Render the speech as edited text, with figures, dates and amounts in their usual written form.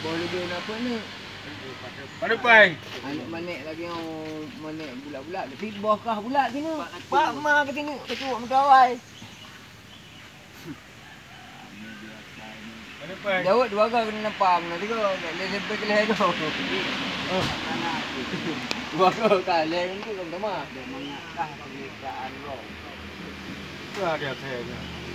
boleh dia nak apa ni? Pada pai. Anak manik lagi yang manik bulat-bulat. Tapi bawah kah bulat kena. Pak mak ke tengok kecuak mentawai. Pada pai. Jawab dua kali kena nampak mana tu kau. Tak boleh sampai ke leher kau. Dua kali kali ni kau tak mah. Dia mengadah pemeriksaan kau. Tu ada saya.